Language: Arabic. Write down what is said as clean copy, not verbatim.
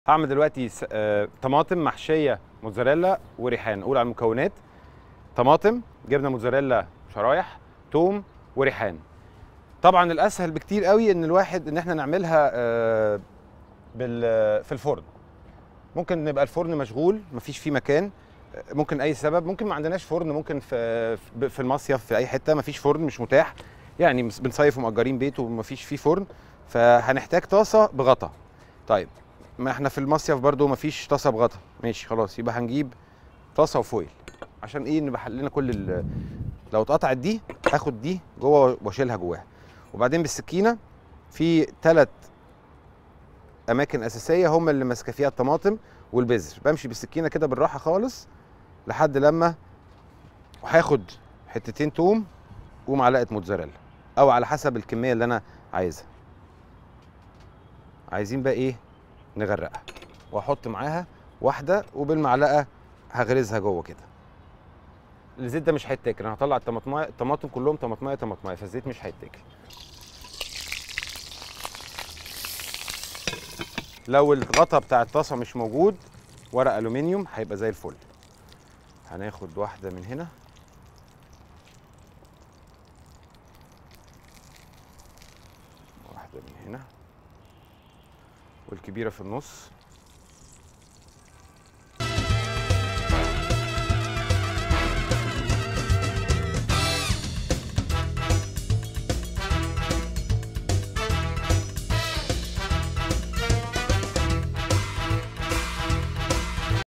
هعمل دلوقتي طماطم محشيه موتزاريلا وريحان. نقول على المكونات: طماطم، جبنه موتزاريلا شرايح، توم، وريحان. طبعا الاسهل بكتير قوي ان احنا نعملها في الفرن. ممكن نبقى الفرن مشغول مفيش فيه مكان، ممكن اي سبب، ممكن ما عندناش فرن، ممكن في المصيف في اي حته مفيش فرن، مش متاح، يعني بنصيف ومأجرين بيت ومفيش فيه فرن، فهنحتاج طاسه بغطا. طيب ما احنا في المصيف برضو مفيش طاسه بغطا، ماشي خلاص، يبقى هنجيب طاسه وفويل. عشان ايه؟ نبقى حلينا لو اتقطعت دي هاخد دي جوه واشيلها جواها. وبعدين بالسكينه في 3 اماكن اساسيه هم اللي ماسكه فيها الطماطم والبذر، بمشي بالسكينه كده بالراحه خالص لحد لما هاخد حتتين توم ومعلقه موتزاريلا، او على حسب الكميه اللي انا عايزها. عايزين بقى ايه؟ نغرقها، واحط معاها واحده وبالمعلقه هغرزها جوه كده. الزيت ده مش هيتاكل، انا هطلع الطماطم كلهم طماطمايه طماطمايه، فالزيت مش هيتاكل. لو الغطا بتاع الطاسه مش موجود، ورق الومنيوم هيبقى زي الفل. هناخد واحده من هنا، واحده من هنا، والكبيره في النص.